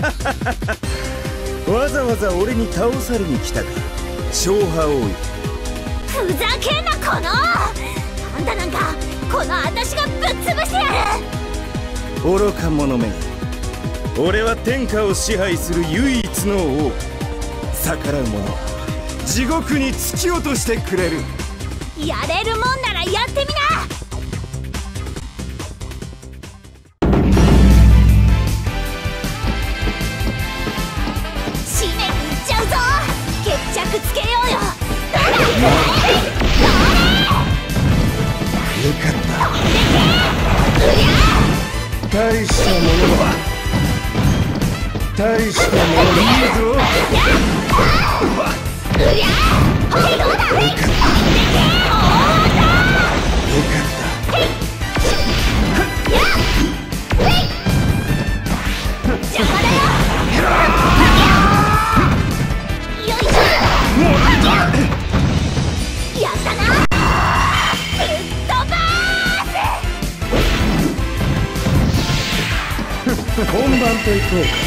わざわざ俺に倒されに来たか、勝破王よ。 ふざけんなこの。あんたなんかこの私がぶっ潰してやる。 愚か者めが。俺は天下を支配する唯一の王。逆らう者は地獄に突き落としてくれる。 やれるもんならやってみな。締めに行っちゃうぞ。決着つけようよ。 よかった。大したものは大したものいいぞ。本番といこうか。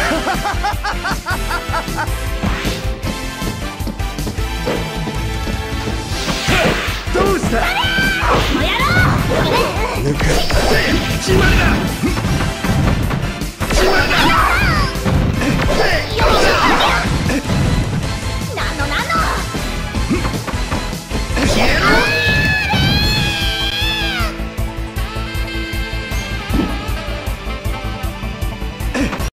どうした。 もうやろう。 抜か決まりだ。決まりだ。